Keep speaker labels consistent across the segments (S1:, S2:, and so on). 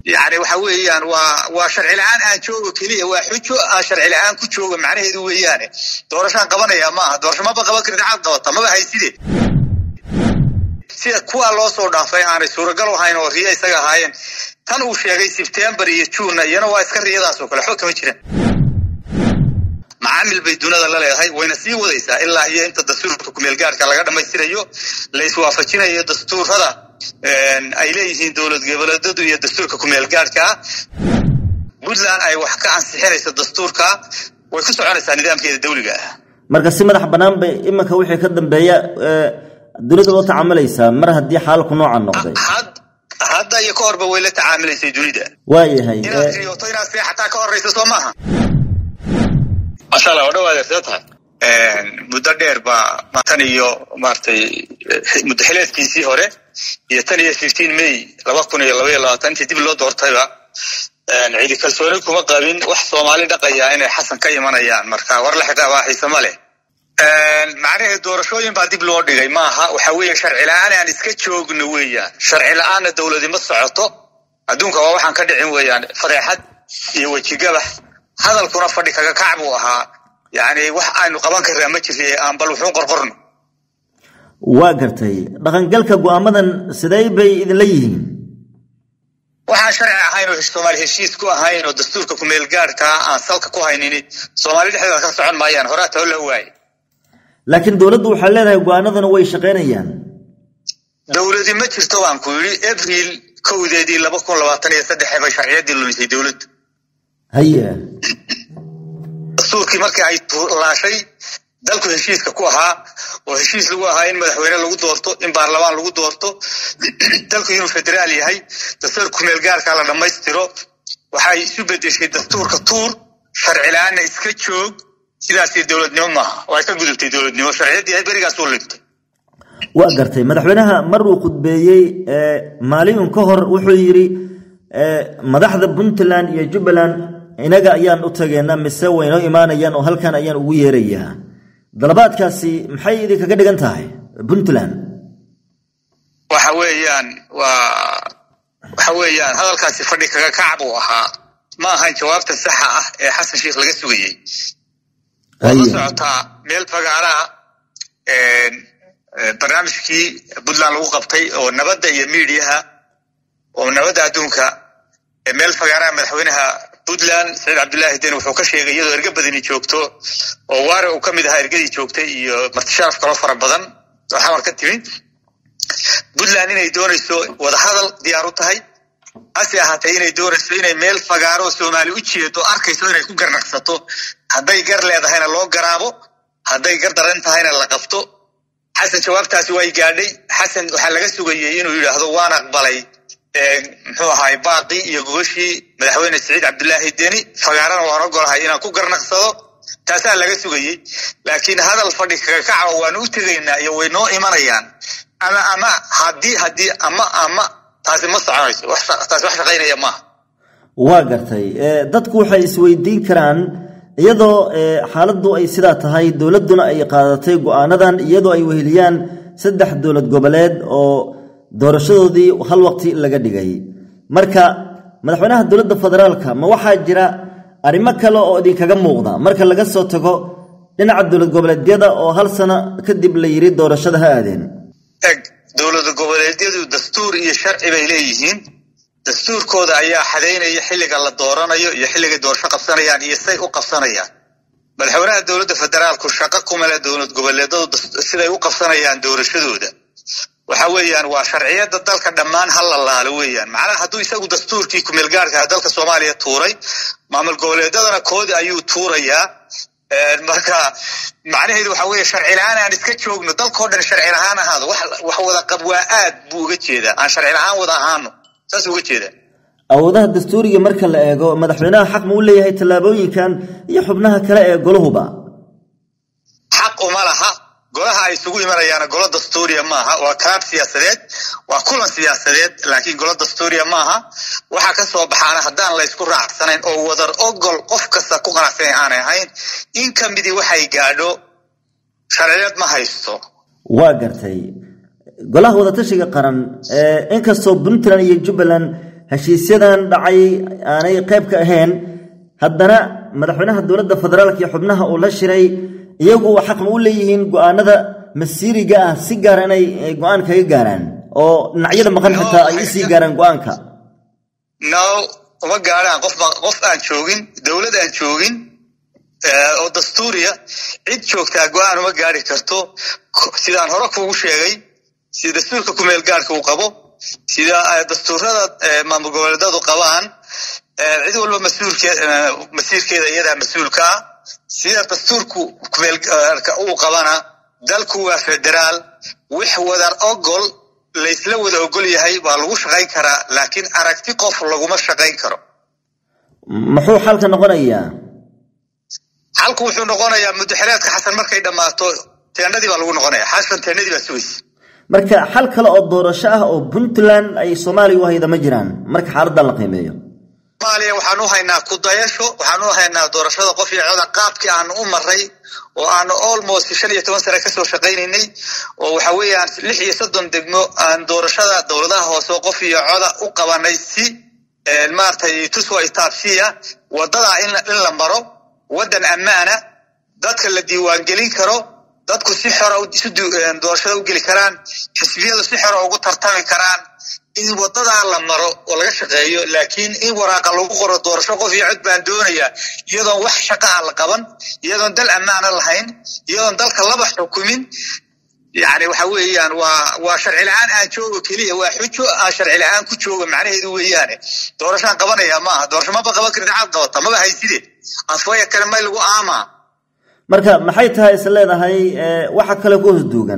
S1: يعني وحويان وشرع الآن أنشوه كليه وحجو شرع الآن كشوه معناه هذا ويانه دورشان قبنا يا ما دورش ما بقى بكرة عاد قبضة ما بهاي سيد كوا الله صور دافعين عن السورة قالوا هاي نورية يسقى هاين تنو شيء سبتمبر يشوفنا ينو واسكر يداسو كل حكم كده معامل بدون هذا لا هاي وين سي وديسا إلا هي أنت دستور حكم الجار كلا قدر ما يصير ليس وافقنا هي دستور هذا أيليه دولة قبل ضد هي دستور حكم الجار كا بدلان أي وحكي عن سحر الدستور كا ويكسر على النظام كده الدولي كا
S2: مركز سمر حبنام إما كويح كدم بيا دولة الوطن عمليسا مرة هدي حالك نوعا نقضي
S1: هذا يكور بويلة عامل سي جديدة
S2: واي هاي
S1: يطينا في حتى كور رئيس صومها ما شاء الله ودوا ذاتها مدرر با تانيو مارتي مدحلات كيسي هوري يتاني 15 ماي 2022 دib loo doortay ba ciidi kalsooni kuma qabin wax Soomaali dhaqaya inay xasan ka imanayaan marka war la xitaa waa xiisama leh macnaheedu doorashooyin baa dib loo dhigay maaha waxa weeye sharci la'aan aan iska joogno weeyaan sharci la'aan dawladda ma socoto adduunka waa waxaan ka dhicin weeyaan fadeexad iyo wajigabax hadalkuna fadhi kaga kacbu ahaa yani wax aanu qaban karnaa ma jiray aan bal wuxuu qorqorno
S2: waa gartay dhaqangalka go'aamadan sidee bay idin leeyihiin
S1: waxa sharci ahayn oo Soomaali heshiis ku ahayn oo dastuurka ku meel gaarka aan salka ku haynin Soomaali dhexdeeda ka socon maayaan horaata oo la waayay
S2: laakiin dawladdu waxa leedahay go'aanadana way shaqeynayaan
S1: dawladdu ma jirto waan ku yiri April 2023 bay sharciyadii lumisay dawladdu
S2: haya
S1: dastuurkii markii ay laashay dalku heshiiska ku ahaa oo heshiis lagu ahaa in madaxweyne lagu doorto in baarlamaan lagu doorto dalku inuu federaal yahay dastuurka meel gaarka la dhameystiro waxay isu bedeshay dastuurka tuur sharci la'aan iska joog sidaas dawladnimo ma waa ka gudubtay dawladnimo sharciyadii ay bariga soo ligtay
S2: waa gartay madaxweynaha maruu khudbeeyay maalin ka hor wuxuu yiri madaxda Puntland iyo Jubaland inaga ayaan u tageena mise weyno imaanayaan oo halkan ayaan ugu yeerayaa dalabaadkaasi maxay idin kaga dhigan tahay Puntland
S1: waxa weeyaan hadalkaasi fadhi kaga kacbu ahaa ma ahan jawaabta sax ah ee Xasan Sheikh laga sugayay waa socota meel fagaara barnaamijkii Puntland lagu qabtay oo nabadda iyo meediyaha oo nabadda adduunka meel fagaara madaxweynaha Puntland Said Abdullahi Den wuxuu ka sheegay iyadoo erga badani joogto oo waare uu kamid ahaa ergadii joogtay iyo martishaaf kale fara badan waxa marka timi Puntland inay doonayso wada hadal diyaar u tahay asi ahaatay inay doonayso inay meel fagaaro Soomaali u jeedo arkayso inay ku garnaqsato haday gar leedahayna loo garaabo haday gar daran tahayna la qabto Xasan jawaabtaasi way gaadhay Xasan waxa laga sugayay inuu yiraahdo waan aqbalay muxuu ahaay baaqi iyo gooshii madaxweyne Said Abdullahi Deni fagaarana waan ogolahay inaan ku garnaqsado taas laga sugayay laakiin hadal fadhi kaga kaco waan u tagaynaa iyo way noo imanayaan ama hadii ama taasi ma soconayso taasi wax shaqeynaya ma
S2: waa gartay dadku waxay isweydiin karaan iyadoo xaaladdu ay sidaa tahay dawladuna ay qaadatay go'aanadan iyadoo ay weheliyaan saddex dawlad goboleed oo doorashadoodii hal waqti laga dhigay marka madaxweynaha dawladda federaalka ma waxa jira arimo kale oo idin kaga muuqda marka laga soo tago dhinaca dawlad goboleedyada oo hal sano kadib la yiri doorashada ha aadeen
S1: dawlad goboleedyadu dastuur iyo sharci bay leeyihiin dastuurkooda ayaa xadeynaya xilliga la dooranayo iyo xilliga doorasho qabsanayaan iyo say u qabsanayaan madaxweynaha dawladda federaalku shaqo kuma leh dawlad goboleedyadu siday u qabsanayaan doorashadooda waxa weeyaan waa sharciyada dalka dhamaan hal la laalo weeyaan macnaha haduu isagu dastuurkii ku meel gaarka dalka Soomaaliya tuuray maamul goboleedadana koodi ayuu tuurayaa marka macnaheedu waxa weeye sharci la'aan aan iska joogno dalkoo dhan sharci la'aan ahaado wax wada qabwaa aad buu uga jeedaa aan sharci la'aan wada ahaano saas uga jeedaa
S2: awoodaha dastuuriga marka la eego madaxweynaha xaq ma u leeyahay talaabooyinkan iyo xubnaha kale ee golahuba
S1: xaq uma laha golaha ay isugu imanayaan golo dastuuriya maaha waa kalaab siyaasadeed waa kulan siyaasadeed laakiin golo dastuuriya maaha waxa ka soo baxaana hadaan la isku raacsanayn oo wadar ogol qof kasta ku qanacsan aan ahayn in kamidi waxay gaadho sharciyad ma haysto
S2: waa gartay golaha wada tashiga qaran inkastoo Puntland iyo Jubaland heshiisyadan dhacay aanay qayb ka ahayn haddana madaxweynaha dowladda federaalka iyo xubnaha uu la shiray iyagu xaq ma u leeyihiin go'aanada masiiriga ah si gaar inay go'aan kaga gaaraan oo dhinacyada maqan xitaa ay isii gaaraan go'aanka
S1: uma gaaraan qof aan joogin dowlad aan joogin oo dastuuriya cid joogtaa go'aan uma gaari karto sidaan hore kuugu sheegay sida dastuurka kumeel gaarka uu qabo sida dastuurada maamul goboleedyadu qabaan cid walba masiirkeeda iyadaa mas-uulka ah sida dastuurku kumeel gaarka uu qabana dalku waa federaal wix wadar ogol laysla wada ogol yahay baa lagu shaqayn karaa laakiin aragti qof laguma shaqayn karo
S2: muxuu xalka noqonayaa
S1: xalku wuxuu noqonayaa muddaxireedka xasan markay dhammaato teendadii baa lagu noqonayaa xasan teendadii baa sugaysa
S2: marka xal kale oo doorasho ah oo Puntland ay Soomaaliya u hayda ma jiraan marka xaaladdan la qiimeeyo
S1: Soomaaliya waxaan u haynaa ku dayasho waxaan u haynaa doorashada qof iyo cod qaabkii aan u maray oo aan almost 15 sano ka soo shaqeynay oo waxa weeyaan 36 degmo aan doorashada dawladaha hoose qof iyo cod u qabanay si maartay tusoo taabsiya wadada in la maro wadan amaana dadka la diiwaan gelin karo dadku si xor ah doorashada u gali karaan xisbiyadu si xor ah ugu tartami karaan in wadada la maro oo laga shaqeeyo laakiin in waraaqa lagu qoro doorasho qof iyo cod baan doonaya iyadoo wax shaqo ah la qaban iyadoo dal amaana lahayn iyadoo dalka laba xukumin يعني waxa weeyaan waa sharci la'aan aan joogo kaliya waa xujo aan sharci la'aan ku joogo macnaheedu weeyaan doorashaan qabanaya ma aha doorasho ma qaban karin cad qabata ma hayside afwaya kale ma lagu aama
S2: marka maxay tahay isleedahay waxa kale ku hosduugan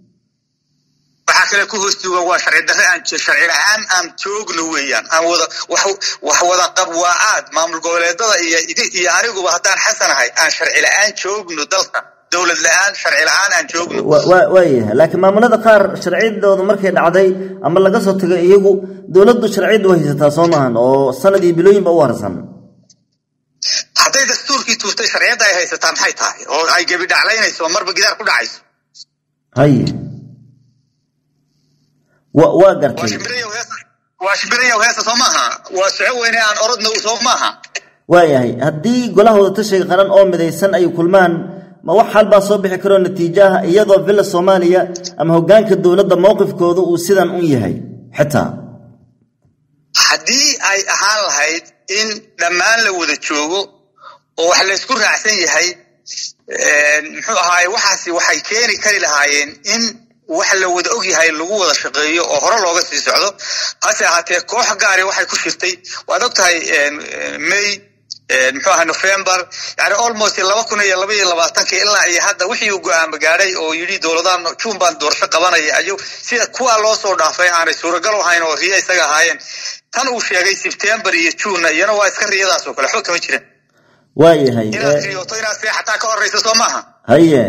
S1: waa sharci darre aan sharci la'aan aan joogno weeyaan aan wax wada qabwaad maamul goboleedada iyo aniguba hadaan xasanahay aan sharci la'aan joogno dalka dawlad la'aan sharci la'aan aan joogno
S2: waayahay laakiin maamulada qaar sharciyadooda markay dhacday ama laga soo tagay iyagu dawladdu sharciyadu way haysataa Soomaaliland oo sanadii bilooyin ba u harsan
S1: haday dastuurkii tuurtay sharciyada ay haysataa maxay tahay oo ay gabi dhaclaynayso marba gidaar ku dhacayso
S2: hay waa gartay
S1: washbiriyo heesa Soomaha waa socodweyne aan orodna u Soomaha
S2: waayahay hadii golahooda tashiga qaran oo midaysan ay kulmaan ma wax hal baa soo bixi karo natiijaha iyadoo villa Soomaaliya ama hoggaanka dawladda mowqifkooda uu sidan u yahay xitaa
S1: hadii ay ahaan lahayd in dhammaan la wada joogo oo wax la isku raacsan yahay muxuu ahaay waxaasi waxay keeni kari lahaayeen in wax la wada og yahay lagu wada shaqeeyo oo hore looga sii socdo hase ahaatee koox gaar ah waxay ku shirtay waad ogtahay May muxuu ahaa November yani almost 2022 ilaa iyo hadda wixii uu go'aan gaaray oo yiri dawladaha June baan doorasho qabanaya ayo sida kuwa loo soo dhaafay aanay suuragal ahayn oo riya isaga ahaayeen tan uu sheegay September iyo June iyana waa iska riyadaas oo kale xog kama jireen
S2: waayahay
S1: inaad xataa ka horeyso Soomaha
S2: haye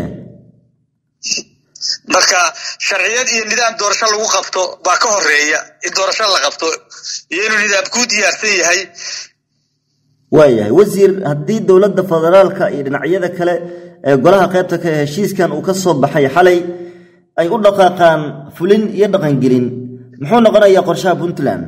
S1: marka sharciyad iyo nidaam doorasho lagu qabto baa ka horeeya in doorasho la qabto iyo inuu nidaam ku diyaarsan yahay
S2: waayahay wasiir haddii dawladda federaalka iyo dhinacyada kale ee golaha qaybta ka heshiiskan uu ka soo baxay xalay ay u dhaqaaqaan fulin iyo dhaqangelin muxuu noqonayaa qorshaha Puntland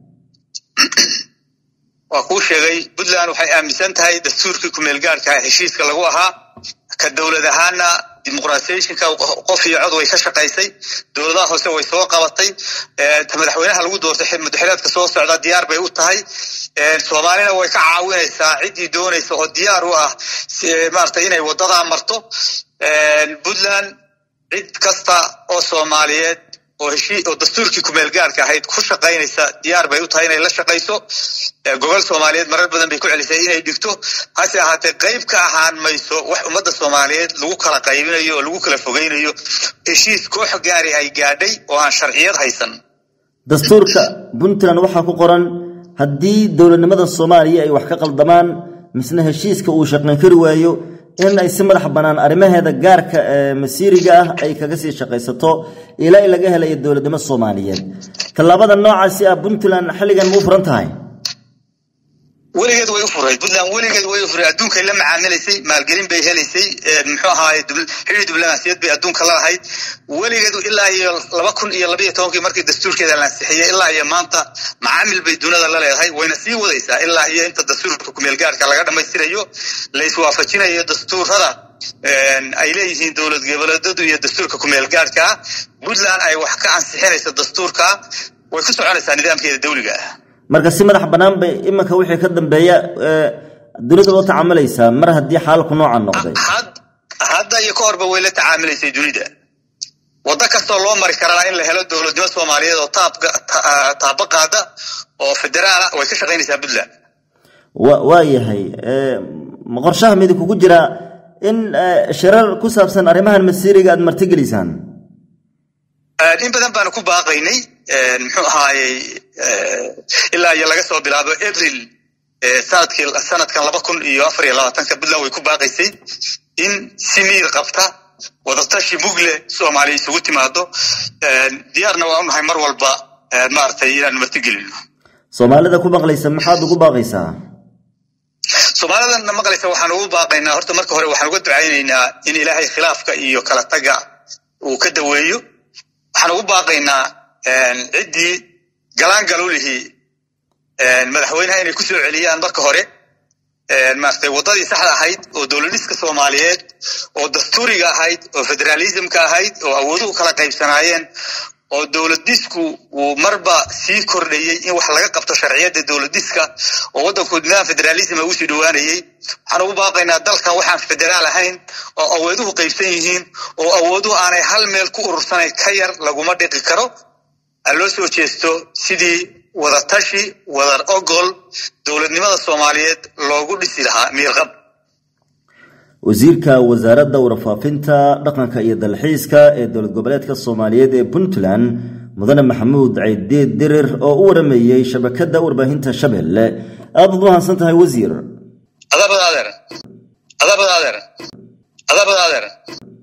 S1: waa ku sheegay Puntland waxay aaminsan tahay dastuurkii ku meel gaarka heshiiska lagu ahaa ka dawlad ahaana dimuqraasiyadka qof iyo cod way ka shaqaysay dawladaha hoose way soo qabatay madaxweynaha lagu doortay muddaxireedka soo socda diyaar bay u tahay Soomaalina way ka caawinaysaa cidii doonaysa oo diyaar u ah maartay inay wadada marto Puntland cid kasta oo Soomaaliyeed oo heshiis oo dastuurkii ku meel gaarka ahayd ku shaqaynaysa diyaar bay u tahay inay la shaqayso gobol Soomaaliyeed marar badan bay ku celisay inay dhigto hase ahaatee qayb ka ahaan mayso wax ummadda Soomaaliyeed lagu kala qaybinayo oo lagu kala fogeynayo heshiis koox gaari ay gaadhay oo aan sharciyad haysan
S2: dastuurka Puntland waxa ku qoran haddii dawladnimada Soomaaliya ay wax ka qaldamaan misna heshiiska uu shaqayn kari waayo in ay si madax banaan arimaheeda gaarka masiiriga ah ay kaga sii shaqaysato ilaa laga helayo dawladnimada Soomaaliyeed talaabada noocaasi ah Puntland xilligan ma furan tahay
S1: weligeed way u furay Puntland weligeed way u furay adduunka la macaamilaysay maalgelin bay helaysay muxuu ahaay xiriir diblomaasiyad bay adduunka la lahayd weligeed ilaa iyo 2012 markii dastuurkeeda la ansixiyay ilaa iyo maanta macaamil bay dunida la leedahay wayna sii wadaysaa ilaa iyo inta dastuurka ku meel gaarka laga dhameystirayo la iswaafajinayo dastuurada ay leeyihiin dawlad goboleedyadu iyo dastuurka ku meel gaarka Puntland ay wax ka ansixinayso dastuurka way ku soconaysaa nidaamkeeda dawliga ah
S2: marka si madax banaan bay imanka wixii ka dambeeya dunida loo tacaamulaysaa mar haddii xaalku noocan noqday
S1: hadda iyo koorba way la tacaamilaysay dunida wada kastoo loo mari karaa in la helo dawladnimo Soomaaliyeed oo taabaqaada oo federaal ah way ka shaqaynaysaa Puntland
S2: waayahay ma qorshaha mid kugu jira in shirar ku saabsan arrimahan masiiriga aad martigelisaan
S1: in badan baan ku baaqaynay muxuu ahaayay ilaa iyo laga soo bilaabo April sanadkan 2024 Puntland way ku baaqaysay in simiir qabta wadatashi mugle Soomaaliya isugu timaado diyaarna waa nahay mar walba maartay inaan martigelino
S2: Soomaalida ku maqlaysa maxaad ugu baaqaysaa
S1: Soomaalida maqlaysa waxaan ugu baaqaynaa horta marka hore waxaan uga ducaynaynaa in Ilaahay khilaafka iyo kala taga uu ka daweeyo waxaan ugu baaqaynaa cidii galaan galulihi madaxweynaha inay ku soo celiyaan marka hore maartay wadadii saxda ahayd oo dawladniska Soomaaliyeed oo dastuuriga ahayd oo federalismka ahayd oo awooduhu kala qaybsanaayeen oo dawladisku uu marba sii kordhayay in wax laga qabto sharciyada dawladiska oo wadanku nidaam federalism uu sii dhawaanayay waxaan ugu baaqaynaa dalkan waxaan federaal ahayn oo awooduhu qaybsan yihiin oo awooduhu aanay hal meel ku urursanay ka yar laguma dhiqi karo loo soo jeesto sidii wadatashi wadar ogol dawladnimada Soomaaliyeed loogu dhisi lahaa miirqab
S2: wasiirka wasaaradda warfaafinta dhaqanka iyo dalxiiska ee dawlad goboleedka Soomaaliyeed ee Puntland mudane Maxamuud Ciideed Dirir oo u warameeyay shabakada warbaahinta Shabeelle aad u hansan tahay wasiir
S1: adabadaadar